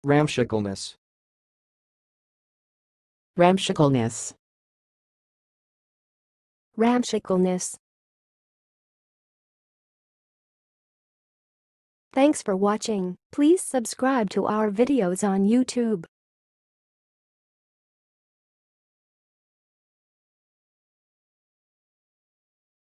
Ramshackleness. Ramshackleness. Ramshackleness. Thanks for watching. Please subscribe to our videos on YouTube.